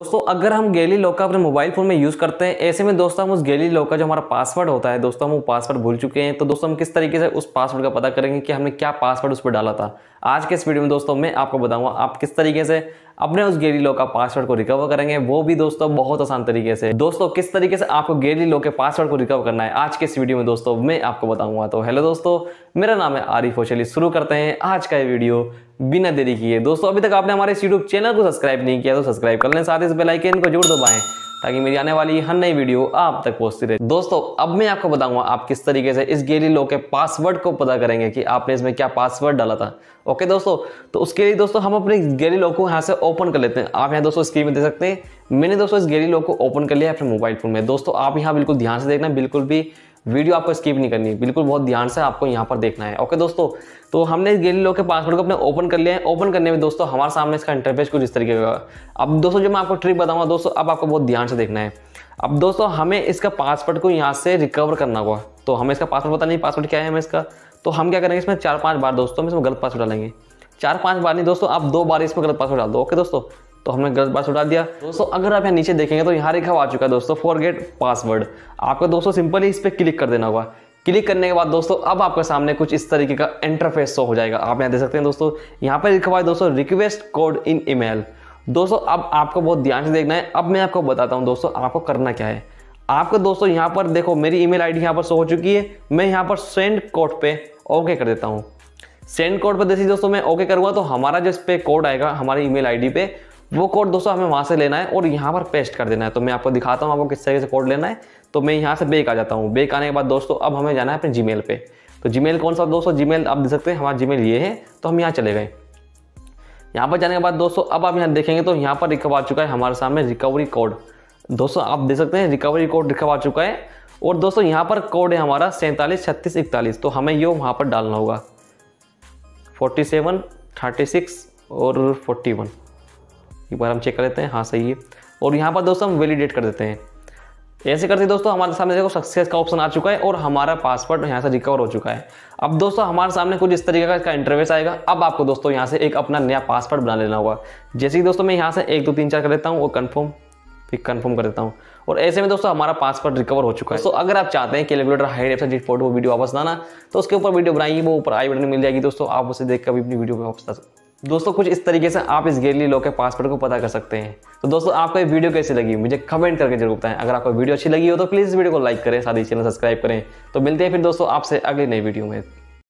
दोस्तों अगर हम गैलरी लॉक का अपने मोबाइल फोन में यूज करते हैं, ऐसे में दोस्तों हम उस गैलरी लॉक का जो हमारा पासवर्ड होता है दोस्तों हम वो पासवर्ड भूल चुके हैं, तो दोस्तों हम किस तरीके से उस पासवर्ड का पता करेंगे कि हमने क्या पासवर्ड उस पर डाला था। आज के इस वीडियो में दोस्तों मैं आपको बताऊंगा आप किस तरीके से अपने उस गैलरी लॉक का पासवर्ड को रिकवर करेंगे, वो भी दोस्तों बहुत आसान तरीके से। दोस्तों किस तरीके से आपको गैलरी लॉक के पासवर्ड को रिकवर करना है आज के इस वीडियो में दोस्तों मैं आपको बताऊंगा। तो हेलो दोस्तों, मेरा नाम है आरिफ। चलिए शुरू करते हैं आज का ये वीडियो बिना देरी किए। दोस्तों अभी तक आपने हमारे इस यूट्यूब चैनल को सब्सक्राइब नहीं किया तो सब्सक्राइब कर लें, साथ ही इस बेल आइकन को जरूर दबाएं ताकि मेरी आने वाली हर नई वीडियो आप तक पहुंचती रहे। दोस्तों अब मैं आपको बताऊंगा आप किस तरीके से इस गैलरी लॉक के पासवर्ड को पता करेंगे कि आपने इसमें क्या पासवर्ड डाला था। ओके दोस्तों, तो उसके लिए दोस्तों हम अपने गैलरी लॉक को यहाँ से ओपन कर लेते हैं। आप यहाँ दोस्तों स्क्रीन में देख सकते हैं मैंने दोस्तों इस गैलरी लॉक को ओपन कर लिया अपने मोबाइल फोन में। दोस्तों आप यहाँ बिल्कुल ध्यान से देखना, बिल्कुल भी वीडियो आपको स्किप नहीं करनी, बिल्कुल बहुत ध्यान से आपको यहाँ पर देखना है। ओके दोस्तों, तो हमने इस गैलरी लॉक के पासवर्ड को अपने ओपन कर लिया है। ओपन करने में दोस्तों हमारे सामने इसका इंटरफेस कुछ इस तरीके का। अब दोस्तों जो मैं आपको ट्रिक बताऊंगा दोस्तों अब आपको बहुत ध्यान से देखना है। अब दोस्तों हमें इसका पासवर्ड को यहाँ से रिकवर करना होगा, तो हमें इसका पासवर्ड पता नहीं पासवर्ड क्या है हमें इसका, तो हम क्या करेंगे इसमें 4-5 बार दोस्तों हम इसमें गलत पासवर्ड डालेंगे। 4-5 बार नहीं दोस्तों, आप 2 बार इसमें गलत पासवर्ड डाल दो। ओके दोस्तों, तो हमने गलत पासवर्ड डाल दिया। दोस्तों अगर आप यहाँ नीचे देखेंगे तो यहाँ लिखा आ चुका है दोस्तों फॉरगेट पासवर्ड। आपको दोस्तों सिंपली इस पर क्लिक कर देना होगा। क्लिक करने के बाद दोस्तों अब आपके सामने कुछ इस तरीके का इंटरफेस शो हो जाएगा। आप यहाँ देख सकते हैं दोस्तों यहाँ पर लिखा हुआ है दोस्तों रिक्वेस्ट कोड इन ईमेल। दोस्तों अब आपको बहुत ध्यान से देखना है। अब मैं आपको बताता हूँ दोस्तों आपको करना क्या है। आपको दोस्तों यहाँ पर देखो मेरी ईमेल आईडी यहाँ पर शो हो चुकी है। मैं यहाँ पर सेंड कोड पे ओके कर देता हूँ। सेंड कोड पर जैसे दोस्तों मैं ओके करूँगा तो हमारा जो इस पे कोड आएगा हमारी ईमेल आईडी पे, वो कोड दोस्तों हमें वहाँ से लेना है और यहाँ पर पेस्ट कर देना है। तो मैं आपको दिखाता हूँ आपको किस तरीके से कोड लेना है। तो मैं यहाँ से बैक आ जाता हूँ। बैक आने के बाद दोस्तों अब हमें जाना है अपने जीमेल पे। तो जीमेल कौन सा दोस्तों, जीमेल आप देख सकते हैं हमारा जीमेल ये है। तो हम यहाँ चले गए। यहाँ पर जाने के बाद दोस्तों अब आप यहाँ देखेंगे तो यहाँ पर लिखा आ चुका है हमारे सामने रिकवरी कोड। दोस्तों आप देख सकते हैं रिकवरी कोड लिखा आ चुका है और दोस्तों यहाँ पर कोड है हमारा 473641। तो हमें ये वहाँ पर डालना होगा 47 36 और 41। एक बार हम चेक कर लेते हैं, हाँ सही है। और यहाँ पर दोस्तों हम वैलिडेट कर देते हैं। ऐसे करते दोस्तों हमारे सामने देखो सक्सेस का ऑप्शन आ चुका है और हमारा पासवर्ड यहाँ से रिकवर हो चुका है। अब दोस्तों हमारे सामने कुछ इस तरीके का इसका इंटरफेस आएगा। अब आपको दोस्तों यहाँ से एक अपना नया पासवर्ड बना लेना होगा। जैसे कि दोस्तों मैं यहाँ से 1 2 3 4 कर देता हूँ और कन्फर्म, फिर कन्फर्म कर देता हूँ और ऐसे में दोस्तों हमारा पासवर्ड रिकवर हो चुका है। दोस्तों अगर आप चाहते हैं calculator hide website photo video वापस लाना तो उसके ऊपर वीडियो बनाइए, वो ऊपर आई बटन में मिल जाएगी दोस्तों, आप उसे देख कर भी अपनी वीडियो को वापस ला सकते हैं। दोस्तों कुछ इस तरीके से आप इस गैलरी लॉक के पासवर्ड को पता कर सकते हैं। तो दोस्तों आपको ये वीडियो कैसी लगी मुझे कमेंट करके जरूर बताएं। अगर आपको वीडियो अच्छी लगी हो तो प्लीज़ इस वीडियो को लाइक करें, साथ ही चैनल सब्सक्राइब करें। तो मिलते हैं फिर दोस्तों आपसे अगली नई वीडियो में।